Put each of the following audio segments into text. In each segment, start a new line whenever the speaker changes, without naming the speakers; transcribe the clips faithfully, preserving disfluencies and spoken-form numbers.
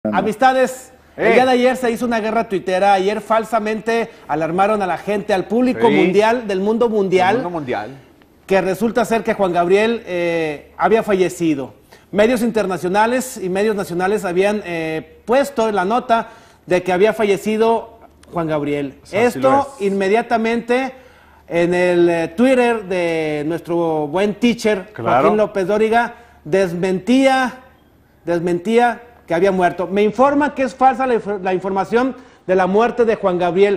Amistades,
Eh.
el día de ayer se hizo una guerra tuitera. Ayer falsamente alarmaron a la gente, al público
Sí.
mundial, del mundo mundial,
El mundo mundial.
que resulta ser que Juan Gabriel eh, había fallecido. Medios internacionales y medios nacionales habían eh, puesto en la nota de que había fallecido Juan Gabriel.
Así lo
Esto
es.
inmediatamente en el eh, Twitter de nuestro buen teacher,
Claro.
Joaquín López Dóriga, desmentía, desmentía que había muerto. Me informa que es falsa la, inf- la información de la muerte de Juan Gabriel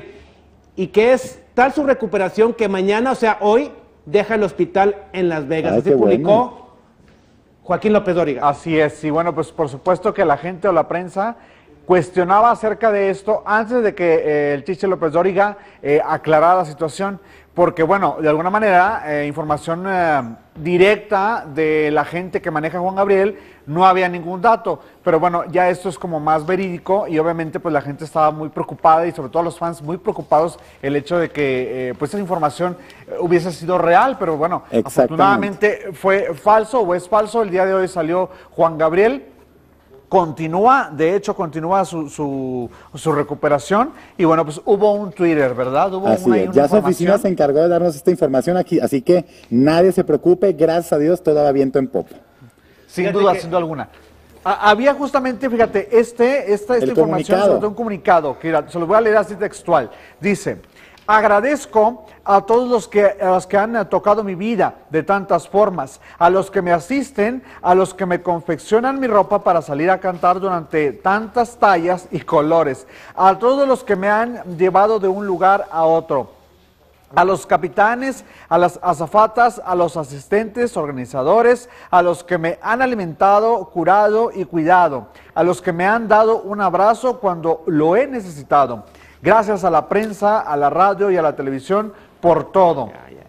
y que es tal su recuperación que mañana, o sea, hoy, deja el hospital en Las Vegas.
Ay,
Así
qué
publicó
bueno.
Joaquín López Dóriga.
Así es, y bueno, pues por supuesto que la gente o la prensa cuestionaba acerca de esto antes de que eh, el Chiche López Dóriga eh, aclarara la situación, porque bueno, de alguna manera, eh, información eh, directa de la gente que maneja a Juan Gabriel, no había ningún dato, pero bueno, ya esto es como más verídico y obviamente pues la gente estaba muy preocupada y sobre todo los fans muy preocupados el hecho de que eh, pues esa información eh, hubiese sido real, pero bueno,
Exactamente.
afortunadamente fue falso o es falso. El día de hoy salió Juan Gabriel, continúa, de hecho continúa su, su, su recuperación y bueno, pues hubo un Twitter, ¿verdad? Hubo
Así
una,
es,
una
ya su oficina
información.
se encargó de darnos esta información aquí, así que nadie se preocupe, gracias a Dios todo va viento en popa.
Sin
Fíjate
duda,
que-
sin duda alguna. Ha- Había justamente, fíjate, este, esta, esta
El
información
comunicado.
sobre un comunicado, que era- se lo voy a leer así textual. Dice, agradezco a todos los que, a los que han eh, tocado mi vida de tantas formas, a los que me asisten, a los que me confeccionan mi ropa para salir a cantar durante tantas tallas y colores, a todos los que me han llevado de un lugar a otro, a los capitanes, a las azafatas, a los asistentes, organizadores, a los que me han alimentado, curado y cuidado, a los que me han dado un abrazo cuando lo he necesitado. Gracias a la prensa, a la radio y a la televisión por todo.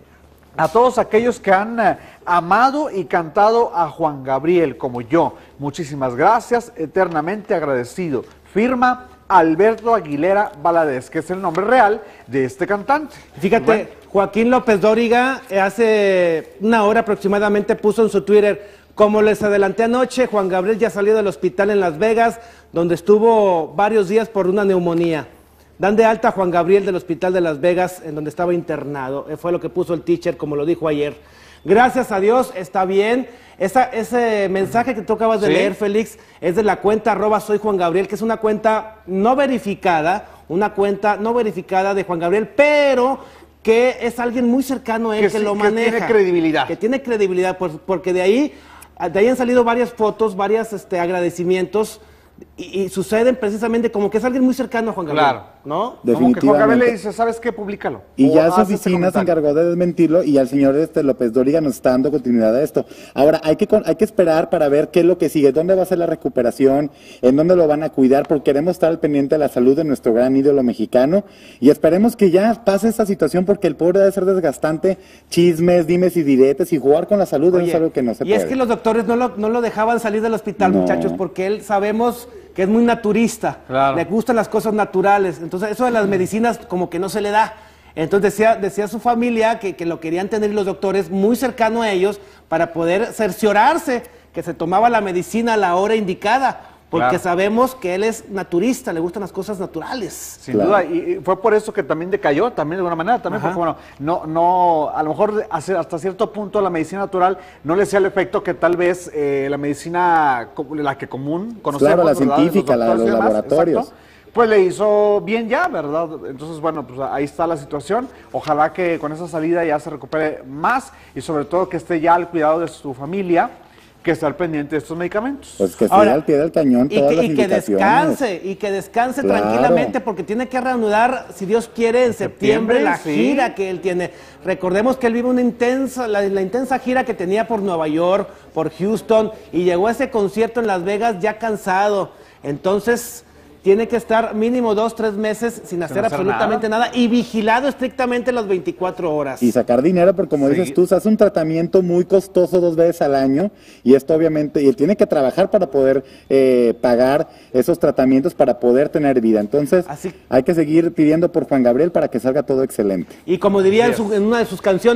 A todos aquellos que han eh, amado y cantado a Juan Gabriel como yo. Muchísimas gracias, eternamente agradecido. Firma Alberto Aguilera Valadez, que es el nombre real de este cantante.
Fíjate,
Bueno,
Joaquín López Dóriga eh, hace una hora aproximadamente puso en su Twitter: como les adelanté anoche, Juan Gabriel ya salió del hospital en Las Vegas, donde estuvo varios días por una neumonía. Dan de alta a Juan Gabriel del hospital de Las Vegas, en donde estaba internado. Eh, fue lo que puso el teacher, como lo dijo ayer. Gracias a Dios, está bien. Esa, ese mensaje que tú acabas de
Sí.
leer, Félix, es de la cuenta arroba soy Juan Gabriel, que es una cuenta no verificada, una cuenta no verificada de Juan Gabriel, pero que es alguien muy cercano a él
Que
que,
sí,
lo
que
maneja.
tiene credibilidad.
Que tiene credibilidad, por- porque de ahí, de ahí han salido varias fotos, varios este, agradecimientos, y, y suceden precisamente como que es alguien muy cercano a Juan Gabriel.
Claro.
¿No?
como que Juan Gabriel le
Definitivamente.
dice, ¿sabes qué? Públicalo.
Y
O
ya su
haz este
oficina se
comentario.
encargó de desmentirlo y al señor este López Dóriga nos está dando continuidad a esto. Ahora, hay que, con- hay que esperar para ver qué es lo que sigue, dónde va a ser la recuperación, en dónde lo van a cuidar, porque queremos estar al pendiente de la salud de nuestro gran ídolo mexicano y esperemos que ya pase esta situación porque el pobre debe ser desgastante, chismes, dimes y diretes y jugar con la salud
Oye,
es algo que no se
y
puede.
es que los doctores no lo, no lo dejaban salir del hospital,
No.
muchachos, porque él sabemos que es muy naturista,
Claro.
le gustan las cosas naturales, entonces eso de las medicinas como que no se le da. Entonces decía, decía su familia que, que lo querían tener los doctores muy cercano a ellos para poder cerciorarse que se tomaba la medicina a la hora indicada, porque
Claro.
sabemos que él es naturista, le gustan las cosas naturales.
Sin
Claro.
duda, y y fue por eso que también decayó, también de alguna manera, también
Ajá.
porque bueno, no, no, a lo mejor hace- hasta cierto punto la medicina natural no le hacía el efecto que tal vez eh, la medicina, co- la que común conocemos,
Claro, la
¿verdad?
científica, la de
doctores y
los
demás,
laboratorios.
exacto, pues le hizo bien ya, ¿verdad? Entonces, bueno, pues ahí está la situación. Ojalá que con esa salida ya se recupere más y sobre todo que esté ya al cuidado de su familia, que esté al pendiente de estos medicamentos.
Pues que
Ahora,
siga al pie del cañón
Y
todas
que,
las
y que
indicaciones.
descanse, y que descanse
Claro.
tranquilamente, porque tiene que reanudar, si Dios quiere, en septiembre,
septiembre,
la
sí.
gira que él tiene. Recordemos que él vive una intensa, la, la intensa gira que tenía por Nueva York, por Houston, y llegó a ese concierto en Las Vegas ya cansado. Entonces, tiene que estar mínimo dos, tres meses sin hacer,
hacer
absolutamente nada. y vigilado estrictamente las veinticuatro horas.
Y sacar dinero, porque como
Sí.
dices tú, se hace un tratamiento muy costoso dos veces al año y esto obviamente, y él tiene que trabajar para poder eh, pagar esos tratamientos para poder tener vida. Entonces,
Así-
hay que seguir pidiendo por Juan Gabriel para que salga todo excelente.
Y como diría en,
Así
su-
es.
en una de sus canciones,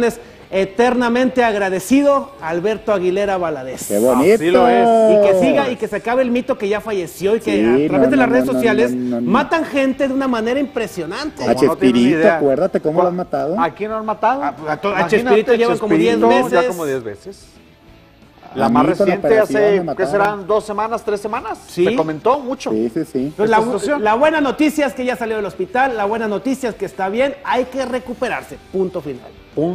eternamente agradecido a Alberto Aguilera Valadez.
¡Qué bonito!
Así lo es.
Y que siga y que se acabe el mito que ya falleció y que
Sí,
a través
no,
de las
no,
redes
no,
sociales
no, no, no.
matan gente de una manera impresionante.
A
Como no tienen
Chespirito,
idea.
acuérdate cómo
¿Cu-
lo han matado.
¿A quién lo han matado?
A- a to- a
Imagínate,
Chespirito llevan como diez
Chespirito
meses.
Ya como diez veces.
A
La
mí
más
con la
reciente
operación
hace,
me
¿qué
mataron.
serán? ¿Dos semanas, tres semanas?
Sí.
Se comentó mucho.
Sí, sí, sí.
Entonces,
Esta
la,
situación.
la buena noticia es que ya salió del hospital, la buena noticia es que está bien, hay que recuperarse, punto final.